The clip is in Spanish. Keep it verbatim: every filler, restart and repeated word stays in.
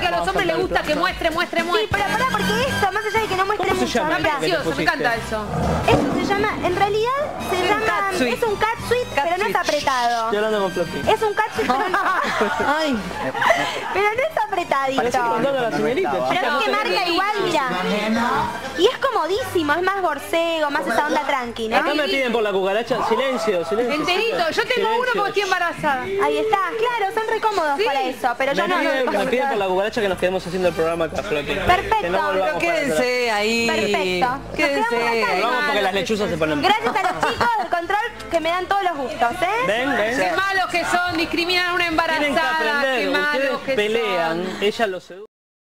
que a los hombres les gusta que muestre, muestre, muestre. Sí, pero pará, porque esto, más allá de que no muestre ¿Cómo se mucho, llama? mira. Precioso, me encanta eso. Esto se llama, en realidad, se un llama, catsuit. es un catsuit, pero no es apretado. Estoy hablando con Floppy. Es un catsuit, pero no, Ay, pero no es apretadito. Parece que mandando a la señorita. Pero chica, es no que se marca ve. igual, mira. Y es comodísimo, es más borcego, más esa onda tranqui, ¿no? Acá me piden por la cucaracha. Silencio, silencio. Enterito, yo tengo uno porque estoy embarazada. Ahí está, claro, son re cómodos para eso, pero yo Me no. piden, no- me piden por la cucaracha que nos quedemos haciendo el programa acá, Floppy. Perfecto. Que no volvamos pero para quédense ahí. Perfecto. Nos Quédense. quedamos acá. atrás. Volvamos porque las lechuzas se ponen... Gracias a los chicos del control que me dan todos los gustos, ¿eh? Ven, ven. Qué malos que son, discriminan a una Tienen que embarazada, qué aprender. malos Ustedes que pelean, son. ella los seduce.